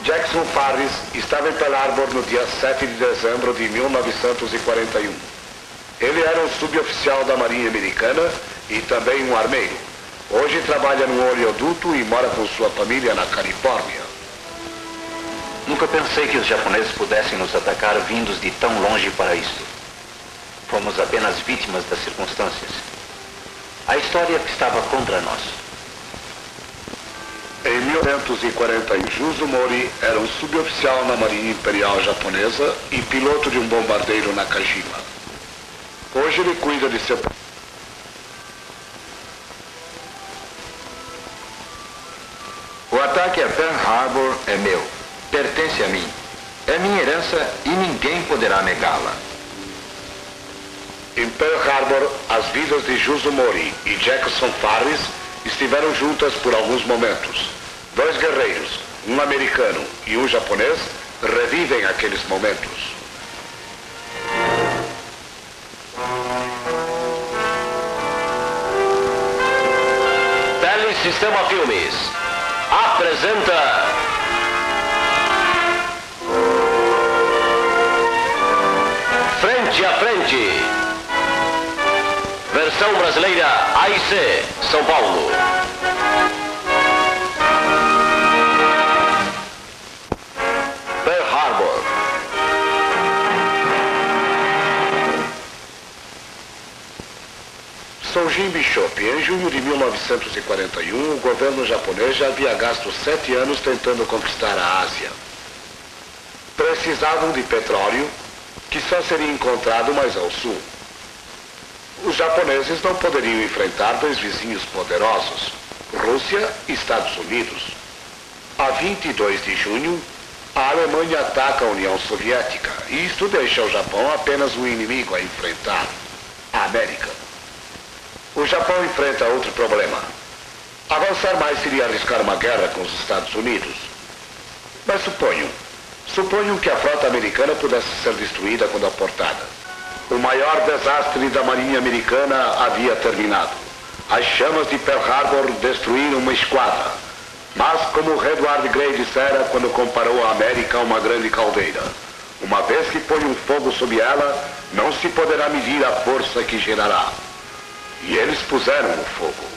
Jackson Farris estava em Pearl Harbor no dia 7 de dezembro de 1941. Ele era um suboficial da Marinha Americana e também um armeiro. Hoje trabalha no oleoduto e mora com sua família na Califórnia. Nunca pensei que os japoneses pudessem nos atacar vindos de tão longe para isto. Fomos apenas vítimas das circunstâncias. A história estava contra nós. Em 1941, Juzo Mori era um suboficial na Marinha Imperial Japonesa e piloto de um bombardeiro Nakajima. Hoje ele cuida de seu... O ataque a Pearl Harbor é meu. Pertence a mim. É minha herança e ninguém poderá negá-la. Em Pearl Harbor, as vidas de Juzo Mori e Jackson Farris estiveram juntas por alguns momentos. Dois guerreiros, um americano e um japonês, revivem aqueles momentos. Telesistema Filmes apresenta Frente a Frente, versão brasileira AIC, São Paulo. Pearl Harbor. Sou Jim Bishop. Em junho de 1941, o governo japonês já havia gasto 7 anos tentando conquistar a Ásia. Precisavam de petróleo, que só seria encontrado mais ao sul. Os japoneses não poderiam enfrentar dois vizinhos poderosos, Rússia e Estados Unidos. A 22 de junho, a Alemanha ataca a União Soviética, e isto deixa o Japão apenas um inimigo a enfrentar, a América. O Japão enfrenta outro problema. Avançar mais seria arriscar uma guerra com os Estados Unidos. Mas suponham que a frota americana pudesse ser destruída quando aportada. O maior desastre da Marinha Americana havia terminado. As chamas de Pearl Harbor destruíram uma esquadra. Mas, como Edward Grey dissera quando comparou a América a uma grande caldeira, uma vez que põe um fogo sob ela, não se poderá medir a força que gerará. E eles puseram o fogo.